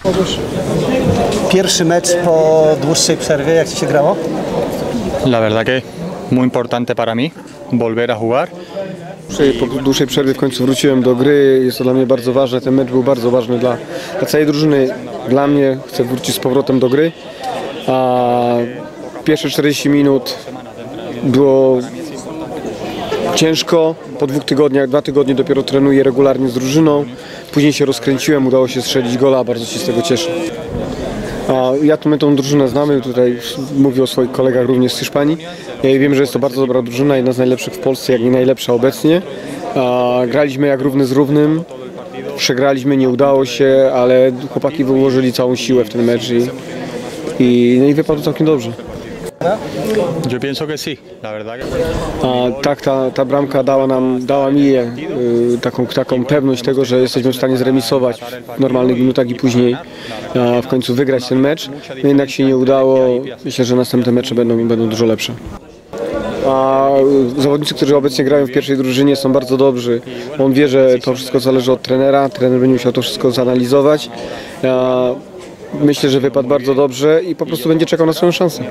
Pierwszy mecz po dłuższej przerwie, jak Ci się grało? La verdad que muy importante para mí volver a jugar. Po dłuższej przerwie w końcu wróciłem do gry. Jest to dla mnie bardzo ważne. Ten mecz był bardzo ważny dla całej drużyny. Dla mnie chcę wrócić z powrotem do gry. A pierwsze 40 minut było ciężko. Po 2 tygodniach, 2 tygodnie dopiero trenuję regularnie z drużyną. Później się rozkręciłem, udało się strzelić gola, bardzo się z tego cieszę. My tą drużynę znamy, tutaj mówię o swoich kolegach również z Hiszpanii. Ja wiem, że jest to bardzo dobra drużyna, jedna z najlepszych w Polsce, jak nie najlepsza obecnie. Graliśmy jak równy z równym, przegraliśmy, nie udało się, ale chłopaki wyłożyli całą siłę w ten mecz i wypadł całkiem dobrze. Yo pienso que sí, la verdad que... Tak, ta bramka dała mi taką pewność tego, że jesteśmy w stanie zremisować w normalnych minutach i później w końcu wygrać ten mecz. No jednak się nie udało. Myślę, że następne mecze będą dużo lepsze. Zawodnicy, którzy obecnie grają w pierwszej drużynie, są bardzo dobrzy. On wie, że to wszystko zależy od trenera. Trener będzie musiał to wszystko zanalizować. Myślę, że wypadł bardzo dobrze i po prostu będzie czekał na swoją szansę.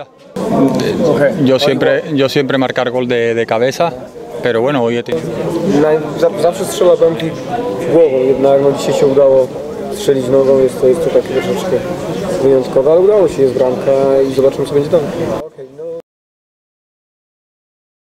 Yo siempre marcar gol de cabeza, pero bueno, hoy he tenido... Zawsze strzela bramki głową, jednak dzisiaj się udało strzelić nogą, jest to takie troszeczkę wyjątkowe, ale udało się, jest bramka i zobaczymy, co będzie dalej.